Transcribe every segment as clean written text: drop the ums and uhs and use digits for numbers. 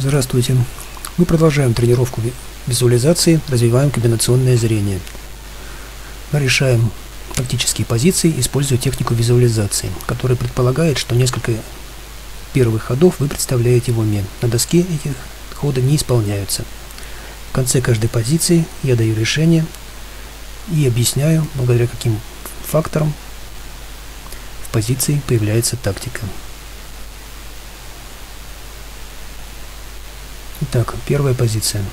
Здравствуйте! Мы продолжаем тренировку визуализации, развиваем комбинационное зрение. Мы решаем тактические позиции, используя технику визуализации, которая предполагает, что несколько первых ходов вы представляете в уме. На доске эти ходы не исполняются. В конце каждой позиции я даю решение и объясняю, благодаря каким факторам в позиции появляется тактика. Итак, первая позиция.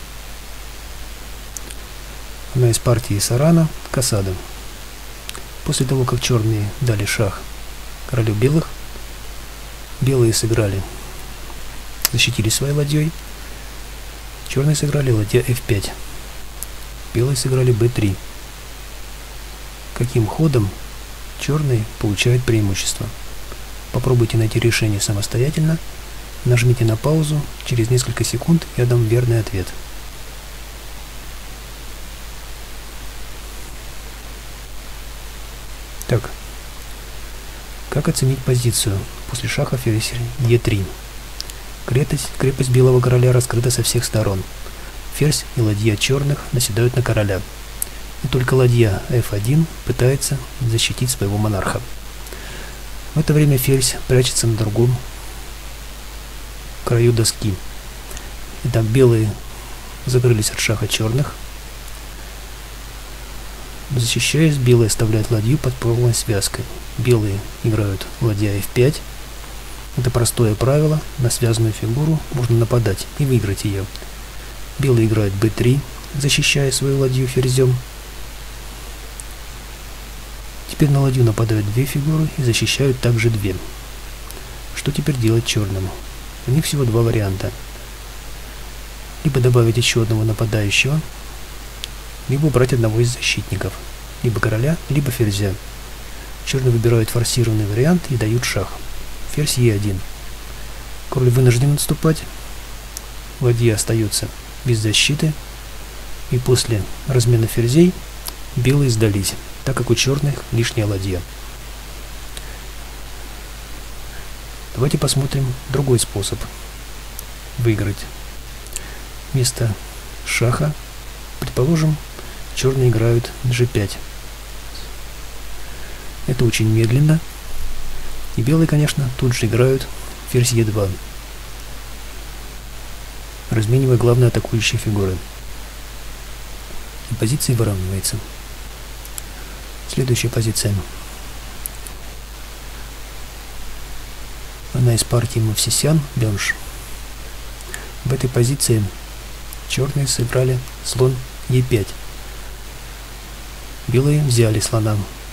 Она из партии Сарана к осаду. После того, как черные дали шах королю белых, белые сыграли, защитили своей ладьей, черные сыграли ладья f5, белые сыграли b3. Каким ходом черные получают преимущество? Попробуйте найти решение самостоятельно. Нажмите на паузу, через несколько секунд я дам верный ответ. Так, как оценить позицию после шаха ферзь e3? Крепость белого короля раскрыта со всех сторон. Ферзь и ладья черных наседают на короля. И только ладья f1 пытается защитить своего монарха. В это время ферзь прячется на другом краю доски. Итак, белые закрылись от шаха черных. Защищаясь, белые оставляют ладью под полной связкой. Белые играют ладья f5. Это простое правило. На связанную фигуру можно нападать и выиграть ее. Белые играют b3, защищая свою ладью ферзем. Теперь на ладью нападают две фигуры и защищают также две. Что теперь делать черным? У них всего два варианта. Либо добавить еще одного нападающего, либо убрать одного из защитников. Либо короля, либо ферзя. Черные выбирают форсированный вариант и дают шах. Ферзь e1. Король вынужден отступать. Ладья остается без защиты. И после размена ферзей белые сдались, так как у черных лишняя ладья. Давайте посмотрим другой способ выиграть. Вместо шаха, предположим, черные играют g5. Это очень медленно. И белые, конечно, тут же играют ферзь e2, разменивая главные атакующие фигуры. И позиция выравнивается. Следующая позиция. Она из партии Мовсисян, Бенш. В этой позиции черные сыграли слон e5. Белые взяли слона.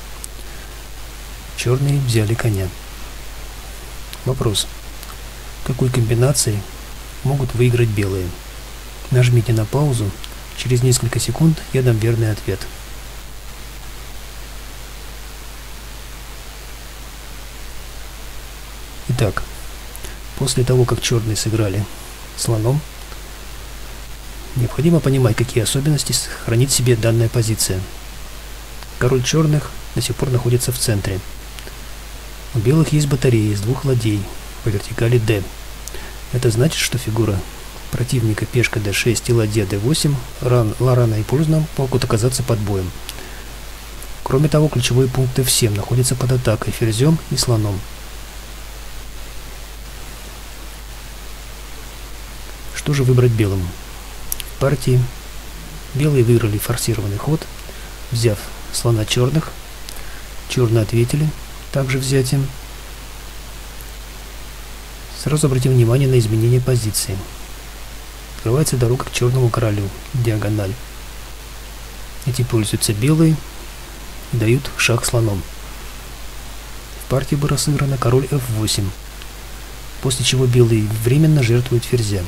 Черные взяли коня. Вопрос. Какой комбинацией могут выиграть белые? Нажмите на паузу. Через несколько секунд я дам верный ответ. Итак, после того, как черные сыграли слоном, необходимо понимать, какие особенности хранит в себе данная позиция. Король черных до сих пор находится в центре. У белых есть батарея из двух ладей по вертикали d. Это значит, что фигура противника пешка d6 и ладья d8 рано и поздно могут оказаться под боем. Кроме того, ключевой пункт f7 находится под атакой ферзем и слоном. Что же выбрать белым? В партии белые выиграли форсированный ход, взяв слона черных. Черные ответили также взятием. Сразу обратим внимание на изменение позиции. Открывается дорога к черному королю, диагональ. Этим пользуются белые и дают шах слоном. В партии была сыграна король f8, после чего белые временно жертвуют ферзя.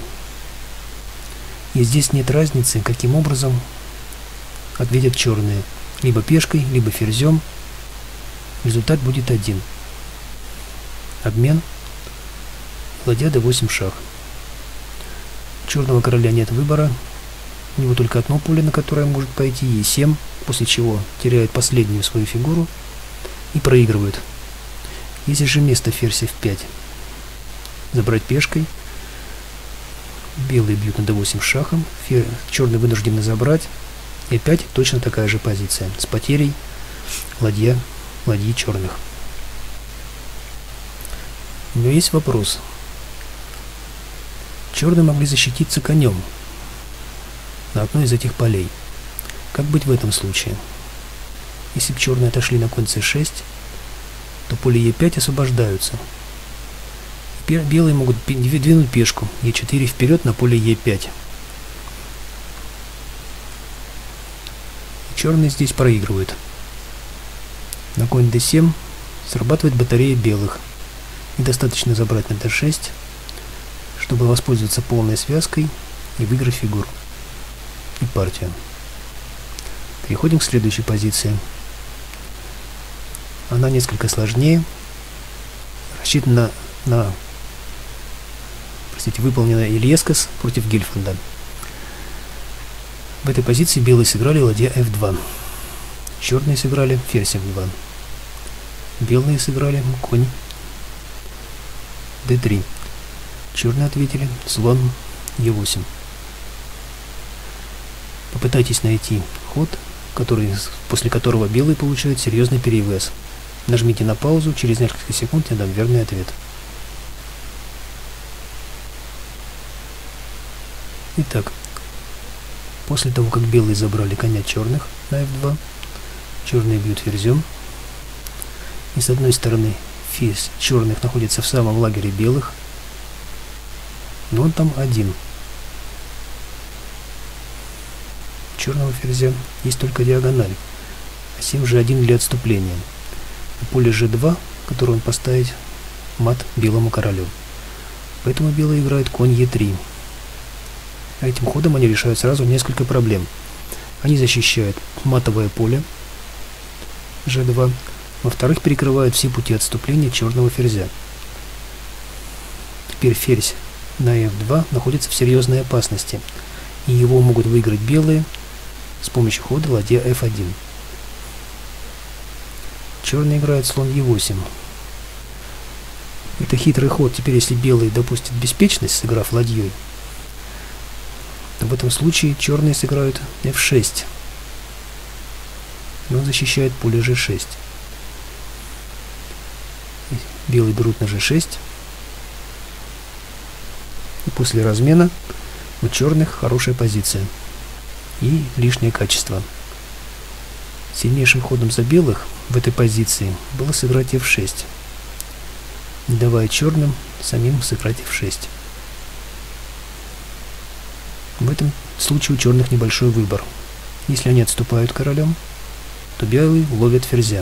И здесь нет разницы, каким образом ответят черные. Либо пешкой, либо ферзем. Результат будет один. Обмен. Ладья d8 шах. У черного короля нет выбора. У него только одно поле, на которое может пойти, e7, после чего теряет последнюю свою фигуру и проигрывает. Есть же место ферзь f5. Забрать пешкой. Белые бьют на d8 шахом, черные вынуждены забрать. И опять точно такая же позиция, с потерей ладьи черных. Но есть вопрос. Черные могли защититься конем на одной из этих полей. Как быть в этом случае? Если бы черные отошли на конь c6, то поле e5 освобождаются. Белые могут двинуть пешку e4 вперед на поле e5. Черные здесь проигрывают. На конь d7 срабатывает батарея белых. Недостаточно забрать на d6, чтобы воспользоваться полной связкой и выиграть фигуру и партию. Переходим к следующей позиции. Она несколько сложнее. Рассчитана на выполнена Ильескас против Гильфанда. В этой позиции белые сыграли ладья f2. Черные сыграли ферзь f2. Белые сыграли конь d3. Черные ответили слон e8. Попытайтесь найти ход, после которого белые получают серьезный перевес. Нажмите на паузу, через несколько секунд я дам верный ответ. Итак, после того, как белые забрали коня черных на f2, черные бьют ферзем. И с одной стороны ферзь черных находится в самом лагере белых, но он там один. Черного ферзя есть только диагональ, а 7 же один для отступления. На поле g2, которое он поставить, мат белому королю. Поэтому белые играют конь e3. А этим ходом они решают сразу несколько проблем. Они защищают матовое поле g2. Во-вторых, перекрывают все пути отступления черного ферзя. Теперь ферзь на f2 находится в серьезной опасности, и его могут выиграть белые с помощью хода ладья f1. Черные играют слон e8. Это хитрый ход. Теперь, если белые допустят беспечность, сыграв ладьей, то в этом случае черные сыграют f6. И он защищает поле g6. Белые берут на g6. И после размена у черных хорошая позиция и лишнее качество. Сильнейшим ходом за белых в этой позиции было сыграть f6, не давая черным самим сыграть f6. В этом случае у черных небольшой выбор. Если они отступают королем, то белые ловят ферзя.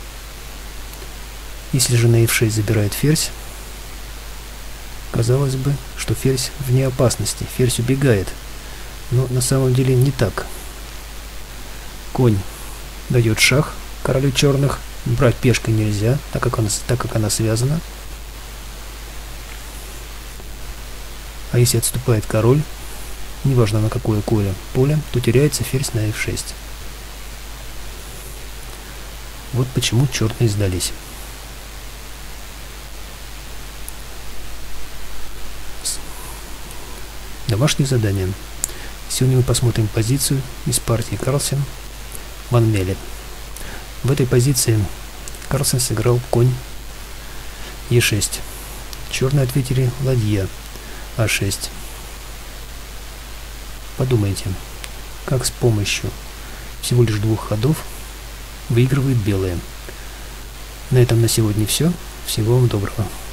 Если же на f6 забирает ферзь, казалось бы, что ферзь вне опасности, ферзь убегает, но на самом деле не так. Конь дает шах королю черных, брать пешкой нельзя, так как она связана. А если отступает король, неважно на какое поле, то теряется ферзь на f6. Вот почему черные сдались. Домашнее задание. Сегодня мы посмотрим позицию из партии Карлсен Ван Меле. В этой позиции Карлсен сыграл конь e6. Черные ответили ладья a6. Подумайте, как с помощью всего лишь двух ходов выигрывают белые. На этом на сегодня все. Всего вам доброго.